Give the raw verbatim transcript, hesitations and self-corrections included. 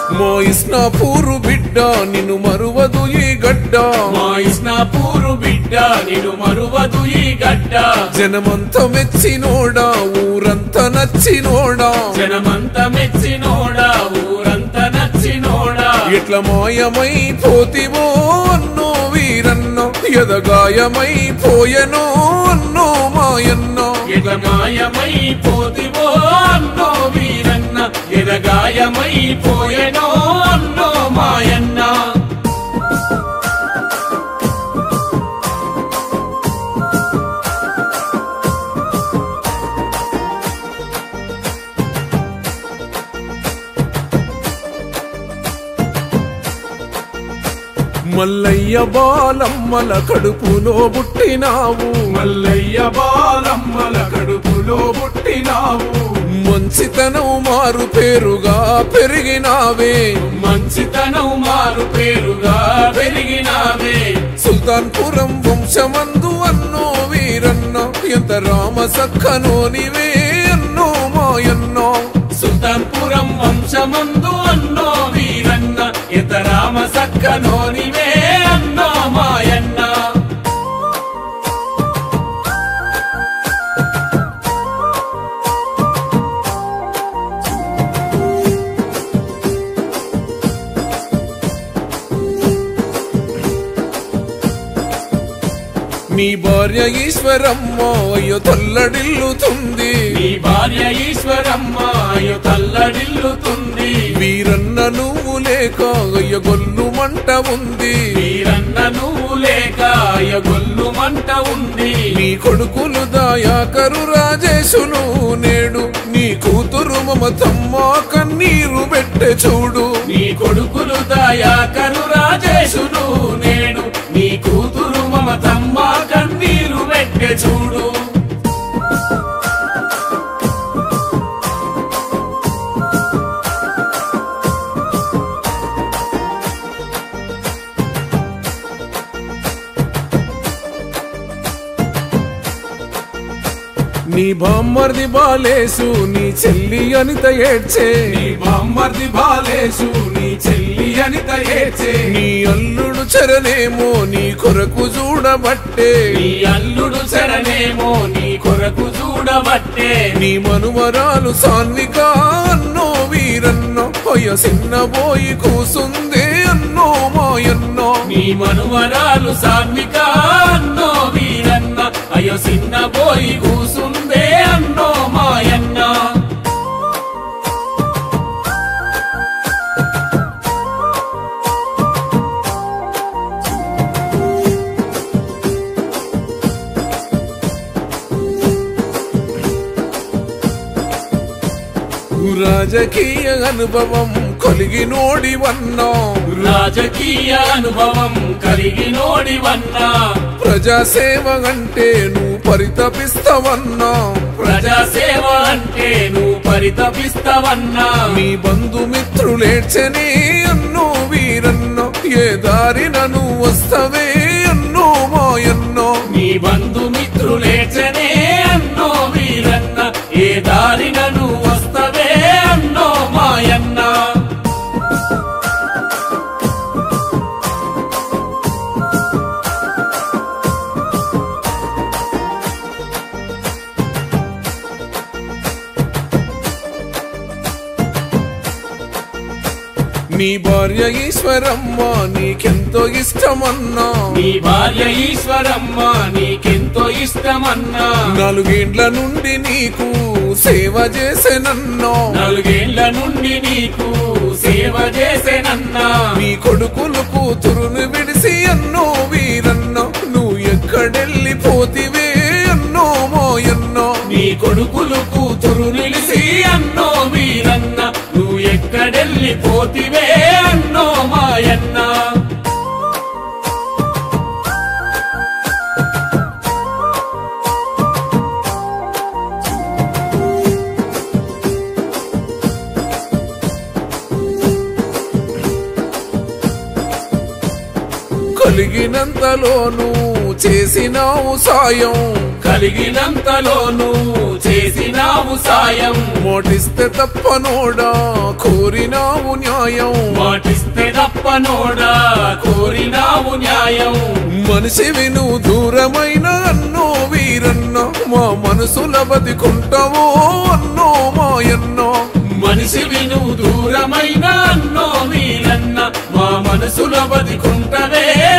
మా ఇస్నాపూరు బిడ్డ నిన్ను మరువదు ఈ గడ్డ మా ఇస్నాపూరు బిడ్డ నిన్ను మరువదు ఈ గడ్డ జనమంతా మెచ్చినోడా ఊరంతా నచ్చినోడా జనమంతా మెచ్చినోడా ఊరంతా నచ్చినోడా ఎట్ల మాయమై పోతివో అన్నో వీరన్న ఎదగాయమై పోయెనో అన్నో మాయన్న ఎట్ల మాయమై పోతివో అన్నో వీరన్న ఎదగాయమై పోయెనో అన్నో మాయన్న మల్లయ్య బాలమ్మల కడుపులో పుట్టినావు మల్లయ్య బాలమ్మల కడుపులో పుట్టినావు మంచితనం మారు పేరుగా పెరిగినావే మంచితనం మారు పేరుగా పెరిగినావే సుల్తాన్పురం వంశమందు అన్నో వీరన్న ఎంత రామ సక్కనోనివే అన్నో మాయన్నో సుల్తాన్పురం వంశమందు అన్నో వీరన్న ఎంత రామ సక్కనోనివే అన్నో మాయన్న నీ భార్య ఈశ్వరమ్మ అయ్యో తల్లడిల్లుతుంది నీ భార్య ఈశ్వరమ్మ అయ్యో తల్లడిల్లుతుంది వీరన్న నువ్వు లేక అయ్య గొల్లు మంట ఉంది వీరన్న నువ్వు లేక అయ్య గొల్లు మంట ఉంది నీ కొడుకులు దయాకరు రాజేశులు నేడు నీ కూతురు మమతమ్మ కన్నీరు పెట్టె చూడు నీ కొడుకులు దయాకరు రాజేశులు నేడు నీ కూతురు మమతమ్మ కన్నీరు పెట్టె చూడు నీ బామ్మర్ది బాలేసు నీ చెల్లి అనిత ఏడ్చే నీ బామ్మర్ది బాలేసు నీ చెల్లి అనిత ఏడ్చే నీ అల్లుడు చరణేమో నీ కొరకు చూడబట్టే నీ అల్లుడు చరణేమో నీ కొరకు చూడబట్టే నీ మనుమరాలు సాన్విక అన్నో వీరన్న అయ్య సిన్నబోయి కూసుందే అన్నో మాయన్నో నీ మనుమరాలు సాన్విక అన్నో వీరన్న అయ్యో సిన్నబోయి కూసుందే అన్నో మాయన్న రాజకీయ అనుభవం కలిగినోడివన్నా రాజకీయ అనుభవం కలిగినోడివన్నా ప్రజాసేవ అంటే నువ్వు పరితపిస్తావన్నా ప్రజాసేవ అంటే నువ్వు పరితపిస్తావన్నా నీ బంధుమిత్రులేడ్చనే అన్నో వీరన్న ఏ దారిన నువ్వు వస్తవే అన్నో మాయన్నో నీ బంధుమిత్రులేచనే అన్నో వీరన్న ఏ దారిన నువ్వు వస్తవే అన్నో మాయన్న నీ భార్య ఈశ్వరమ్మ నీకెంతో ఇష్టమన్నా నీ భార్య ఈశ్వరమ్మ నీకెంతో ఇష్టమన్నా నాలుగేండ్ల నుండి నీకు సేవ చేసేనన్నా నాలుగేళ్ల నుండి నీకు సేవ చేసేనన్నా నీ కొడుకులు కూతురును విడిసి అన్నో వీరన్న నువ్వు ఎక్కడెళ్ళిపోతివే అన్నో మోయన్నో నీ కొడుకులు కూతురు నిలిసి అన్నో వీరన్న నువ్వు ఎక్కడెళ్ళిపోతివే అన్నో మాయన్న కలిగినంతలోనూ చేసినావు సాయం కలిగినంతలోనూ చేసినావు సాయం. మోటిస్తే తప్పనోడా కోరినావు న్యాయం, మాటిస్తే తప్పనోడా కోరినావు న్యాయం. మనిషివి నువ్వు దూరమైన అన్నో వీరన్న, మా మనసుల బతికుంటావో అన్నో మాయన్నో. మనిషివి నువ్వు దూరమైన అన్నో వీరన్న, మా మనసుల బతికుంటవే